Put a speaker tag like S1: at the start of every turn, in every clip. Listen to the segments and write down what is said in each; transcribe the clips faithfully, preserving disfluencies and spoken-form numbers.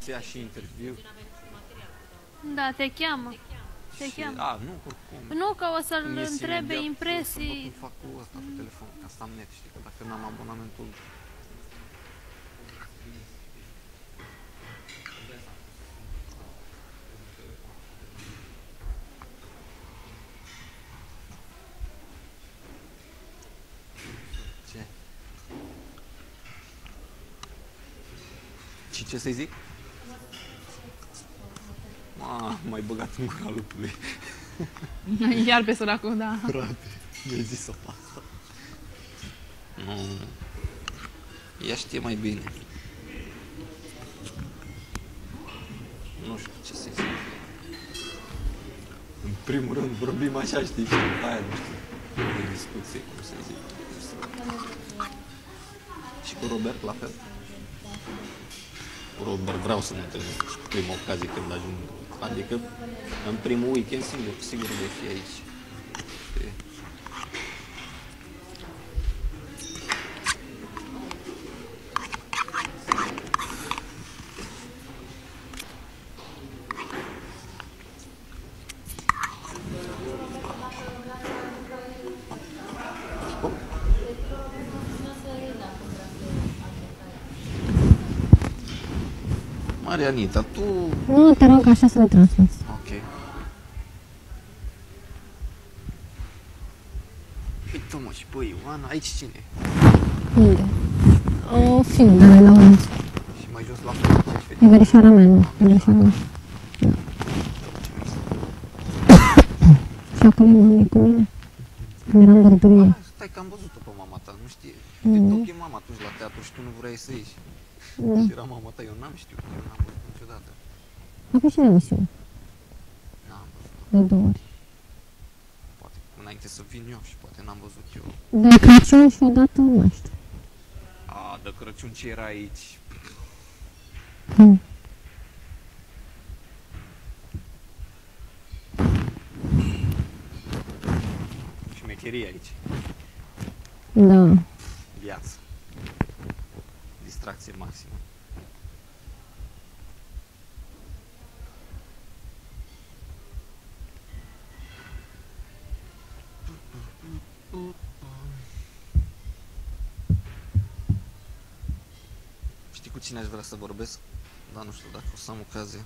S1: să ia și interviu.
S2: Da, te cheamă. Te
S1: Și,
S2: cheamă.
S1: a, nu, oricum.
S2: Nu, că o să-l
S1: Îmi ies
S2: întrebe
S1: imediat
S2: impresii.
S1: Să fac cu ăsta, cu telefon, ca să am net, știi, că dacă n-am abonamentul... Ce? Și ce să-i zic? Ma, m-ai băgat în gura lupului.
S3: Iar pe săracul, da.
S1: Frate, mi-ai zis-o pe asta. Nu, ea știe mai bine. Nu știu ce să-i zic. În primul rând vorbim așa, știi, și după aia, nu știu, de discuție, cum să-i zic. Și cu Robert, la fel. Cu Robert vreau să ne întâlnesc și cu prima ocazie când ajung. Adică, în primul weekend, sigur, sigur vei fi aici. Știi? Marianita, tu...
S4: Nu, te rog, așa să-l transmiți.
S1: Ok. Uite-mă și băi, Ioana, aici cine?
S4: Unde? O film de la unde?
S1: Și mai jos la fel, ce ai
S4: E verișoara mea, nu, e verișoara mea. Da. Și acolo e mami cu mine. Eram bărburie.
S1: Stai că am văzut-o pe mama ta, nu știe.
S4: Mm.
S1: Te duc mama atunci la teatru și tu nu vrei să ieși.
S4: Da.
S1: Și era mama ta, eu n-am știut, eu n-am văzut niciodată.
S4: A fost și la emisiune,
S1: N-am văzut.
S4: de două ori.
S1: Poate înainte să vin eu și poate n-am văzut eu.
S4: De Crăciun și odată nu știu.
S1: A, de Crăciun ce era aici?
S4: Hmm.
S1: Șmecherie aici.
S4: Da.
S1: Viață. Distracție maximă. Știi cu cine aș vrea să vorbesc? Dar nu știu dacă o să am ocazie.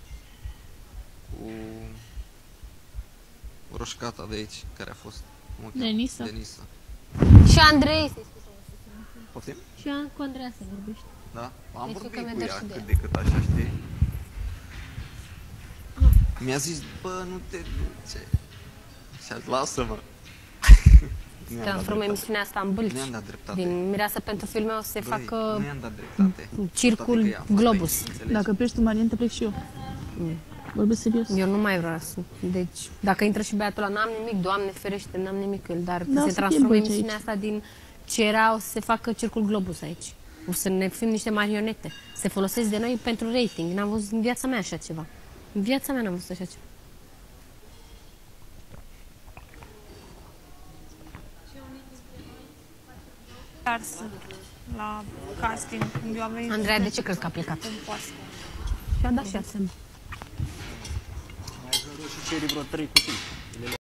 S1: Cu roșcata de aici, care a fost. Cum o cheamă?
S3: Denisa.
S1: Denisa.
S4: Și Andrei, să-i spui.
S1: Poftim?
S4: Și cu Andreea să vorbești.
S1: Da? Am
S4: Deci
S1: vorbit
S4: că mi-a
S1: cu
S4: dat
S1: ea
S4: și de
S1: cât
S4: ea.
S1: de cât așa, știi? Mi-a zis, bă, nu te duce. Și a lasă-mă. Nu i-am dat
S4: Transformă
S1: dreptate.
S4: emisiunea asta în bâlci.
S1: Nu i-am dat dreptate.
S4: Din Mireasă pentru filme o să se
S1: Băi,
S4: facă
S1: nu i-am dat dreptate.
S4: circul
S1: Toate că ea a fost
S4: Globus.
S1: aici, înțelegi?
S3: Dacă pleci tu, Marian, te plec și eu. Vorbesc serios.
S4: Eu nu mai vreau să... Deci, dacă intră și băiatul ăla, n-am nimic, Doamne ferește, n-am nimic cu el, dar
S3: Da, o
S4: se
S3: să fie
S4: transformă
S3: bălci
S4: emisiunea
S3: aici.
S4: asta din ce era, o să se facă circul Globus aici. O să ne fim niște marionete. Se folosesc de noi pentru rating. N-am văzut în viața mea așa ceva. În viața mea n-am văzut așa ceva.
S5: Ars la casting, când eu am venit.
S4: Andreea, de ce crezi că a plecat? Și-a dat și ea seama.
S6: Mai și ceri vreo trei cutii.